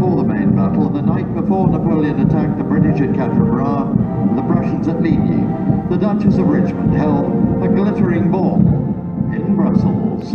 before the main battle and the night before Napoleon attacked the British at Quatre Bras and the Prussians at Ligny, the Duchess of Richmond held a glittering ball in Brussels.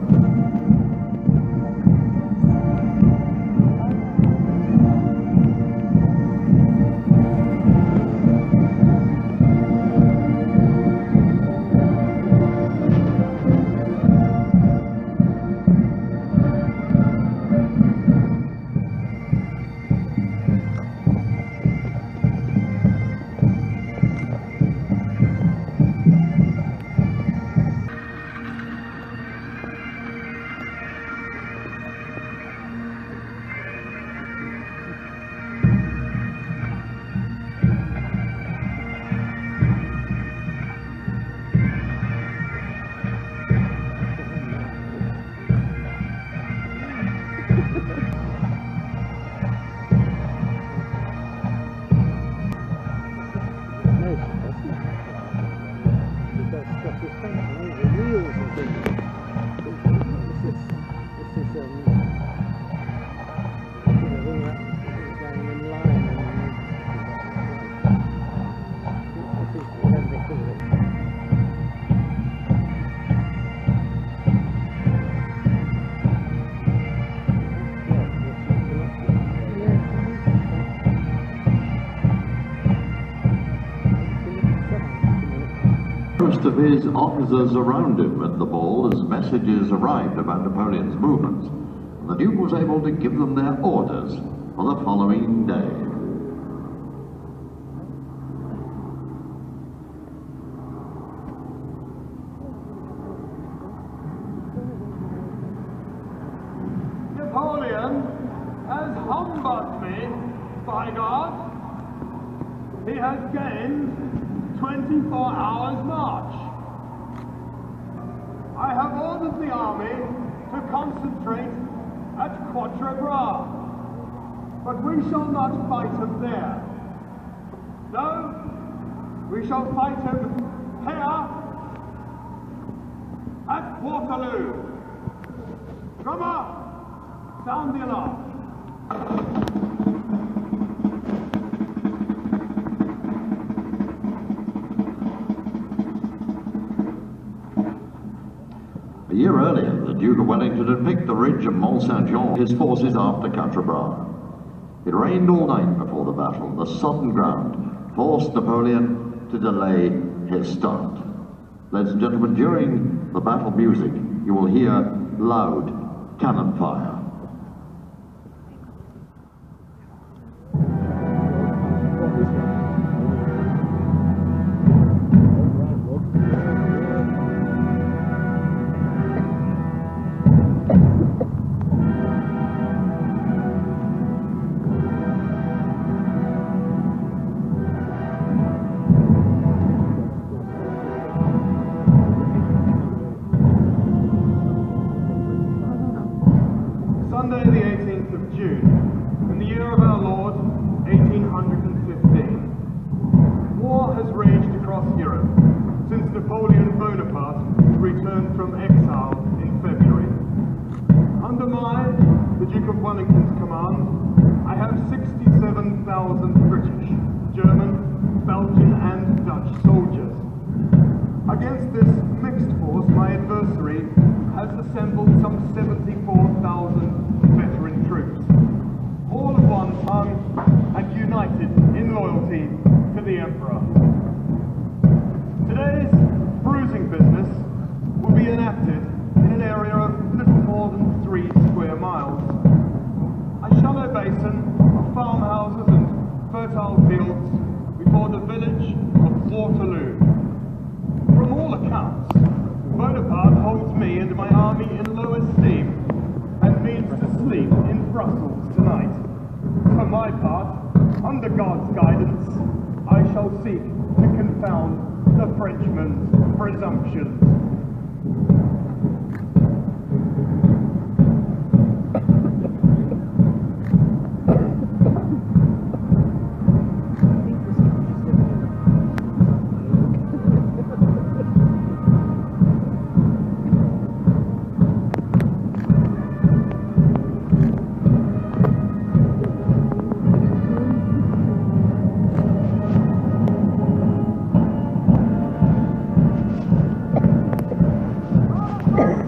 Most of his officers around him at the ball as messages arrived about Napoleon's movements. The Duke was able to give them their orders for the following day. Napoleon has humbugged me, by God. He has gained 24 hours march. I have ordered the army to concentrate at Quatre Bras, but we shall not fight him there. No, we shall fight him here at Waterloo. Drummer, sound the alarm. A year earlier, the Duke of Wellington had picked the ridge of Mont Saint-Jean, his forces after Quatre Bras. It rained all night before the battle. The sodden ground forced Napoleon to delay his start. Ladies and gentlemen, during the battle music, you will hear loud cannon fire. Sunday the 18th of June, in the year of our Lord, 1815. War has raged across Europe since Napoleon Bonaparte returned from exile in February. Under the Duke of Wellington's command, I have 67,000 British, German, Belgian and Dutch soldiers. Against this mixed force, my adversary has assembled some 74,000 veteran troops, all of one tongue and united in loyalty to the Emperor. Today's bruising business will be enacted in an area of little more than 3 square miles. A shallow basin of farmhouses and fertile fields before the village of Waterloo. From all accounts, Bonaparte holds me and my army in low esteem and means to sleep in Brussels tonight. For my part, under God's guidance, I shall seek to confound the Frenchman's presumptions.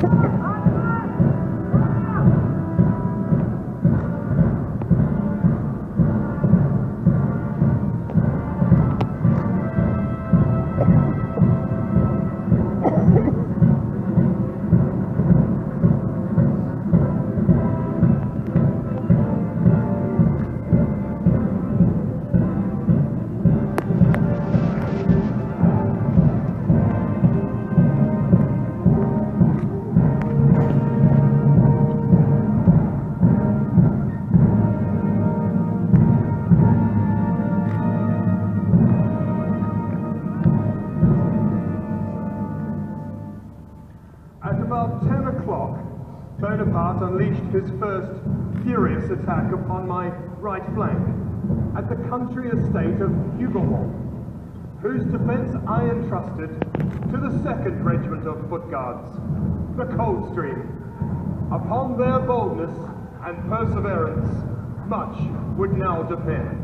Bonaparte unleashed his first furious attack upon my right flank at the country estate of Huguemont, whose defence I entrusted to the 2nd Regiment of Foot Guards, the Coldstream. Upon their boldness and perseverance, much would now depend.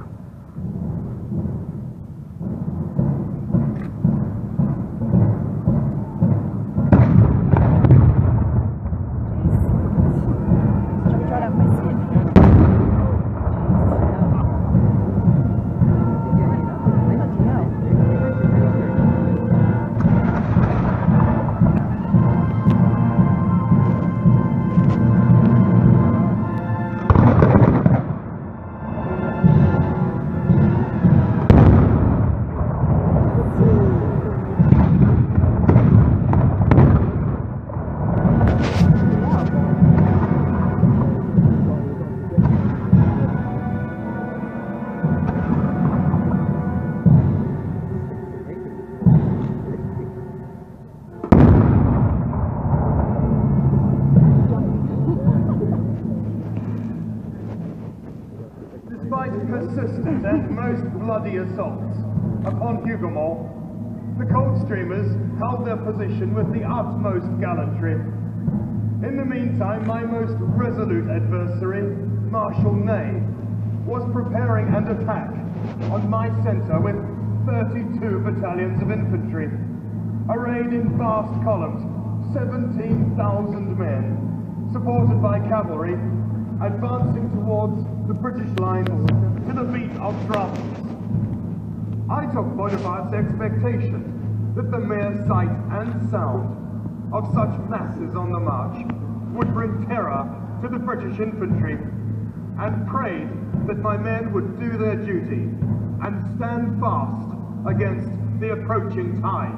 Persistent and most bloody assaults upon Huguemont, the Coldstreamers held their position with the utmost gallantry. In the meantime, my most resolute adversary, Marshal Ney, was preparing an attack on my centre with 32 battalions of infantry, arrayed in vast columns, 17,000 men, supported by cavalry, advancing towards the British lines to the beat of drums. I took Bonaparte's expectation that the mere sight and sound of such masses on the march would bring terror to the British infantry, and prayed that my men would do their duty and stand fast against the approaching tide.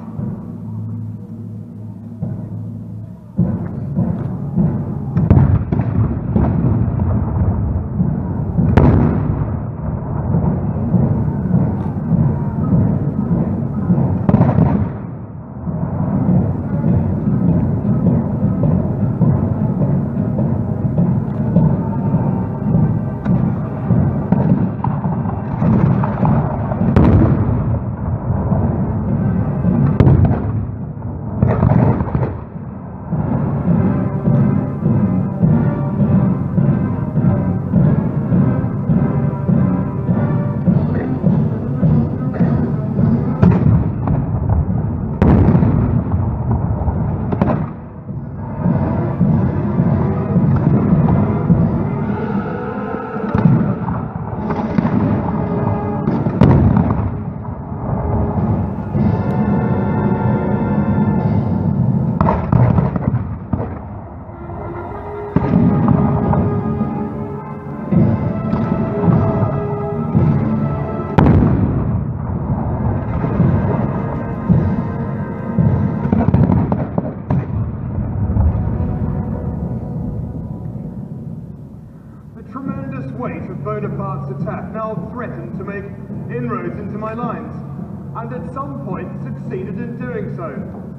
Bonaparte's attack now threatened to make inroads into my lines, and at some point succeeded in doing so.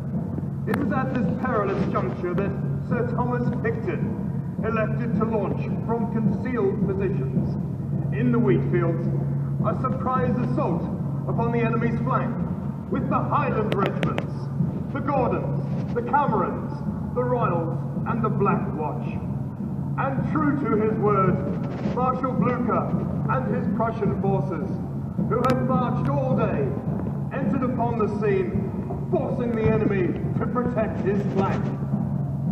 It was at this perilous juncture that Sir Thomas Picton elected to launch from concealed positions in the wheat fields a surprise assault upon the enemy's flank with the Highland regiments, the Gordons, the Camerons, the Royals, and the Black Watch. And true to his word, Marshal Blucher and his Prussian forces, who had marched all day, entered upon the scene, forcing the enemy to protect his flank.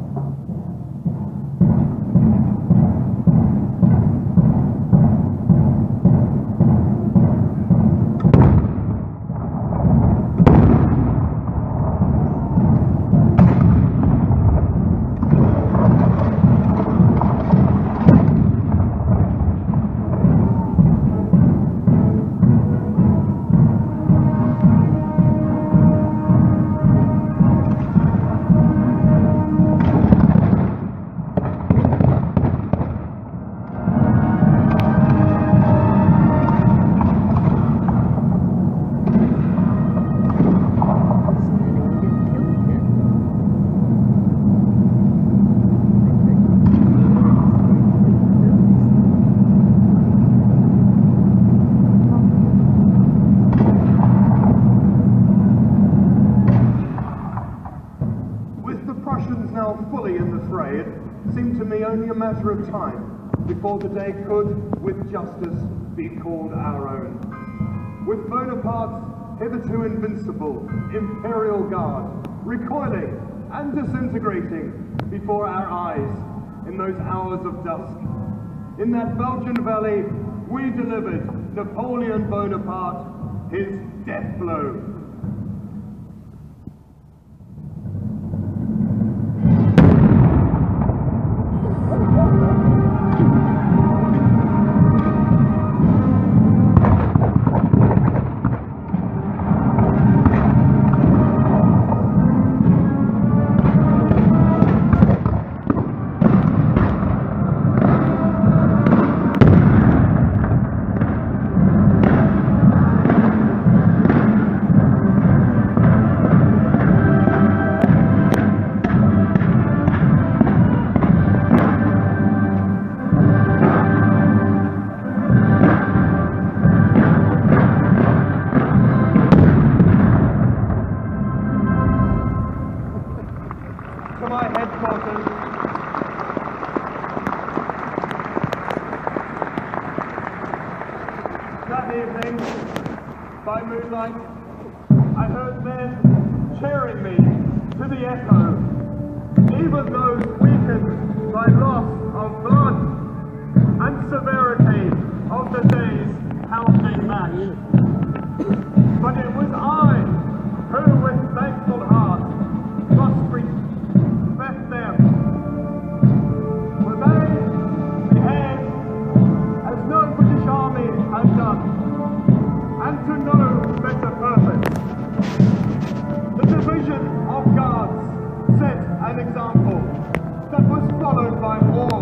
the Prussians now fully in the fray, it seemed to me only a matter of time before the day could, with justice, be called our own. With Bonaparte's hitherto invincible imperial guard recoiling and disintegrating before our eyes in those hours of dusk. In that Belgian valley, we delivered Napoleon Bonaparte his death blow. By moonlight, I heard men cheering me to the echo, even those weakened by loss of blood and severity of the day's pounding match. But it was I who, with thankful heart, must respect them. For they behaved as no British army had done, and to no better purpose. The division of guards set an example that was followed by all